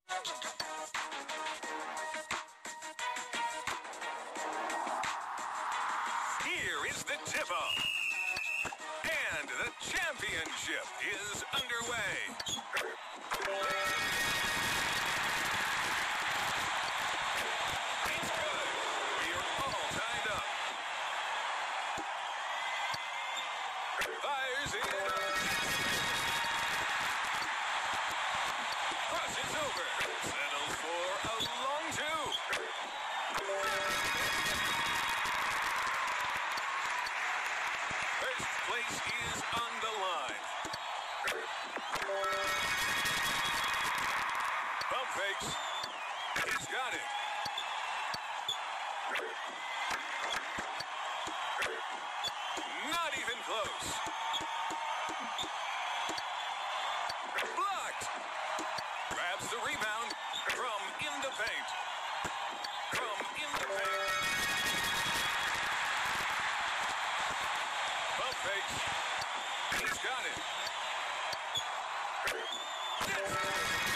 Here is the tip-off. And the championship is underway. It's good. We are all tied up. Fires in. Crosses over. Settles for a long two. First place is on the line. Bump fakes. He's got it. Not even close. Blocked. Grabs the rebound from in the paint. From in the paint. Bump fakes. He's got it.